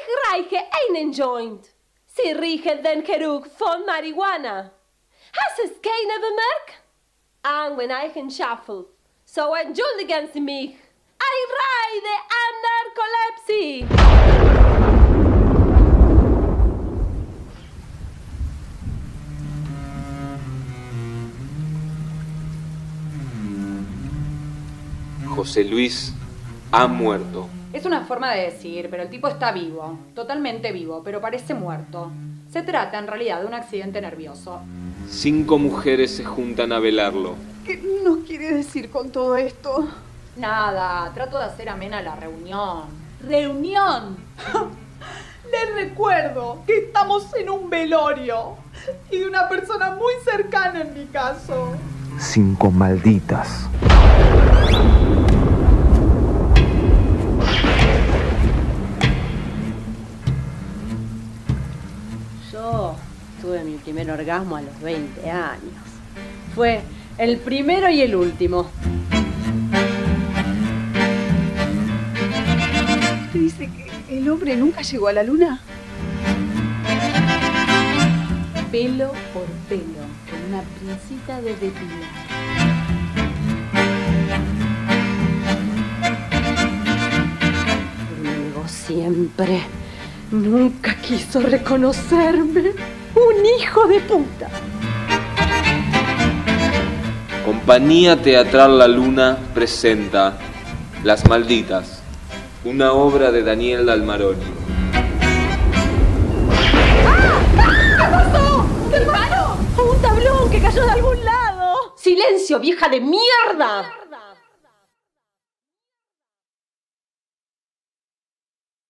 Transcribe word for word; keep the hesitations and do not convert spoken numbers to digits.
Ich reiche einen Joint. Sie riechen den Geruch von Marihuana. Hast es keine bemerkt? Angwen eichen Schaffel. So entschuldigen Sie mich. I ride an Narcolepsy. José Luis ha muerto. Es una forma de decir, pero el tipo está vivo, totalmente vivo, pero parece muerto. Se trata en realidad de un accidente nervioso. Cinco mujeres se juntan a velarlo. ¿Qué nos quiere decir con todo esto? Nada, trato de hacer amena la reunión. ¡Reunión! Les recuerdo que estamos en un velorio y de una persona muy cercana en mi caso. Cinco malditas. Yo tuve mi primer orgasmo a los veinte años. Fue el primero y el último. ¿Usted dice que el hombre nunca llegó a la luna? Pelo por pelo, con una pincita de depilar. Conmigo siempre. Nunca quiso reconocerme. Un hijo de puta. Compañía Teatral La Luna presenta Las Malditas, una obra de Daniel Dalmaroni. ¿Qué pasó? ¿Un palo? ¿Un tablón que cayó de algún lado? ¡Silencio, vieja de mierda!